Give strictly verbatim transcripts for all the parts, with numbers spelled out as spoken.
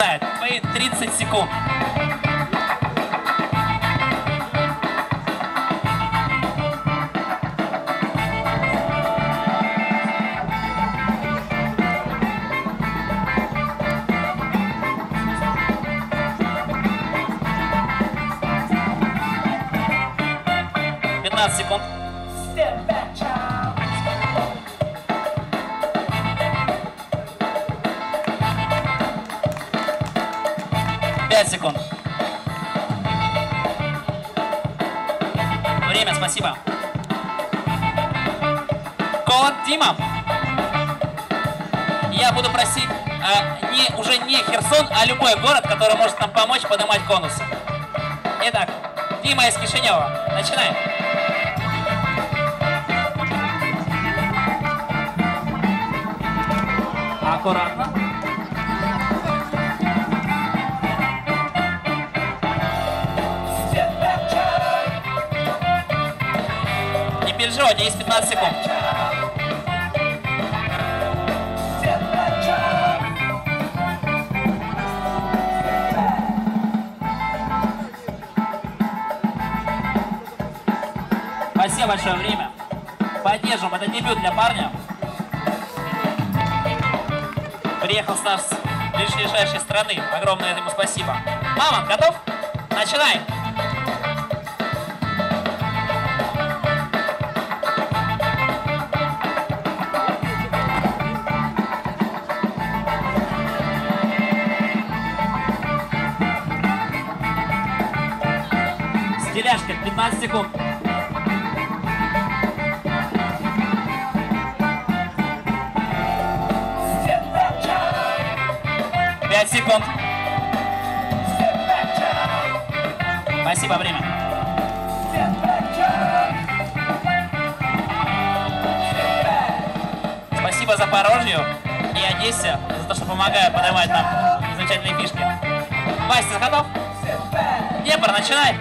считает. Твои тридцать секунд. пятнадцать секунд. пять секунд. Время, спасибо. Колот Дима. Я буду просить а, не, уже не Херсон, а любой город, который может нам помочь поднимать конусы. Итак, Дима из Кишинева. Начинаем. Аккуратно. Не переживай, у тебя есть пятнадцать секунд. Спасибо большое, время. Поддержим, это дебют для парня. Приехал с нас лишь ближайшей страны. Огромное ему спасибо. Мама, готов? Начинай! Стиляшка, пятнадцать секунд. пять секунд. Спасибо, время. Спасибо Запорожью и Одессе за то, что помогают подавать нам замечательные фишки. Вася, готов? Днепр, начинай!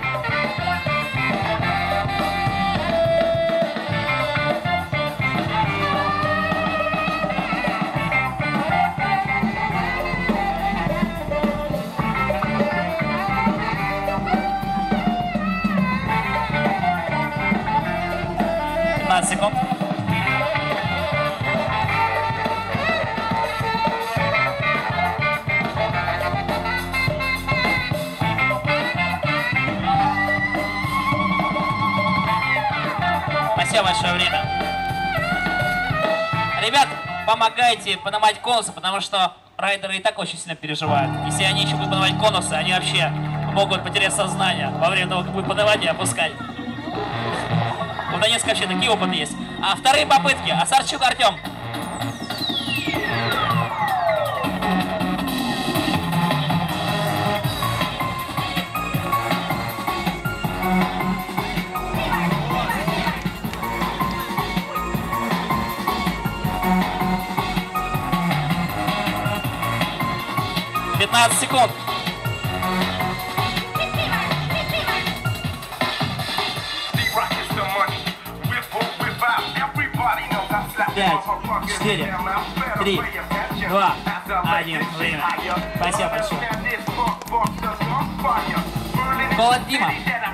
пятнадцать секунд. Спасибо большое, время. Ребят, помогайте поднимать конусы, потому что райдеры и так очень сильно переживают. Если они еще будут поднимать конусы, они вообще могут потерять сознание во время того, как будут поднимать и опускать. У Донецка вообще такие опыты есть. А вторые попытки. Асарчук Артем. пятнадцать секунд. пять, четыре, три, два, один, время. Спасибо большое. Колот Дима.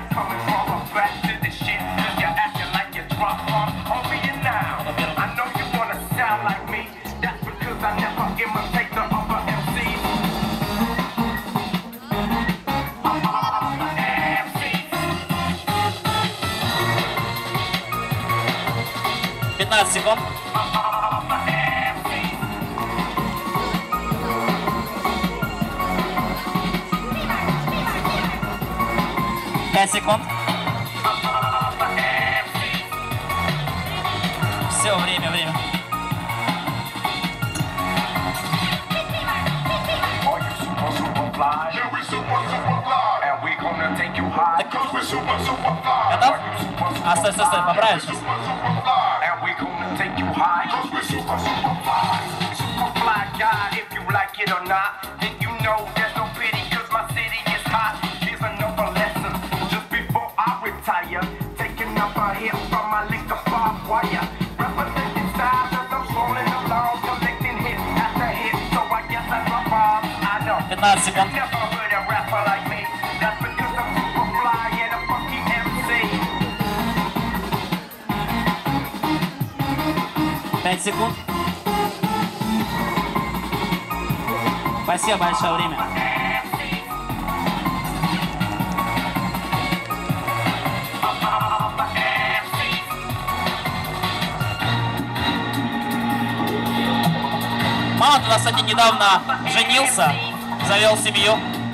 пятнадцать секунд. пять секунд. Все, время, время. Готов? А, стой, стой, стой, поправишь сейчас. пятнадцать секунд. пять секунд. Спасибо большое, время. Маунт у нас, кстати, недавно женился, завел семью.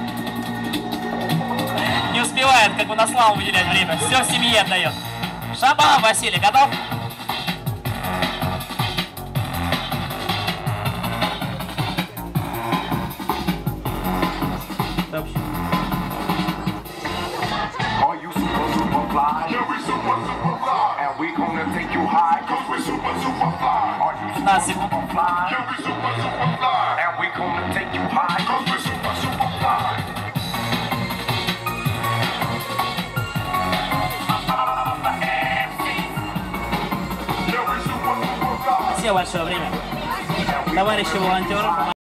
Не успевает, как бы на славу выделять время. Все в семье отдает. Шабанов Василий, готов? пятнадцать секунд. Спасибо большое, время. Товарищи волонтеры.